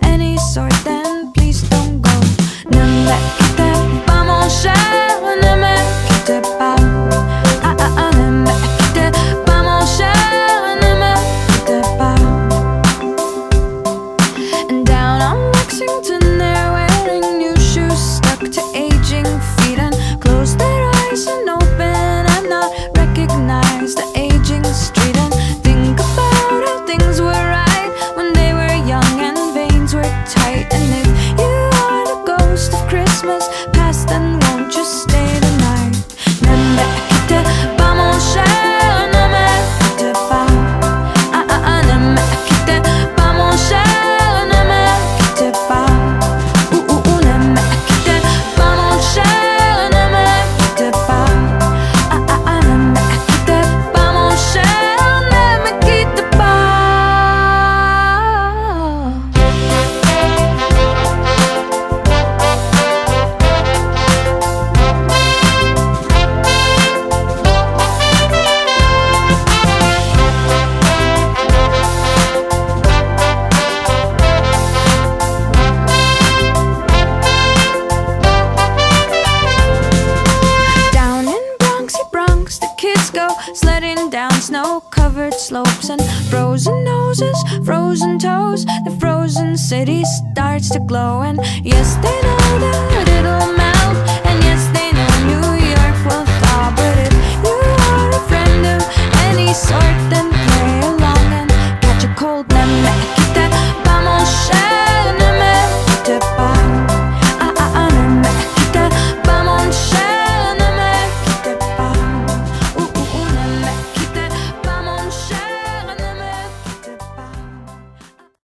any sort, then please don't go. Ne me quitte pas mon cher, ne me quitte pas. Ne me quitte pas mon cher, ne me quitte pas. And down on Lexington they're wearing new shoes stuck to aging feet, and close their eyes and open and not recognize the aging street, and think about how things were right when they were young and veins were tight. And if you are the ghost of Christmas past, then won't you stay the night? Ne me quitte pas mon cher, ne me quitte pas. Ne me quitte pas mon cher, ne me quitte pas. Ne me quitte pas mon cher, ne me quitte pas. Ne me quitte pas mon cher, ne me quitte pas. Down in Bronxy Bronx, the kids go sledding down snow-covered slopes, and frozen noses, frozen toes, the frozen city starts to glow. And yes, they know that it'll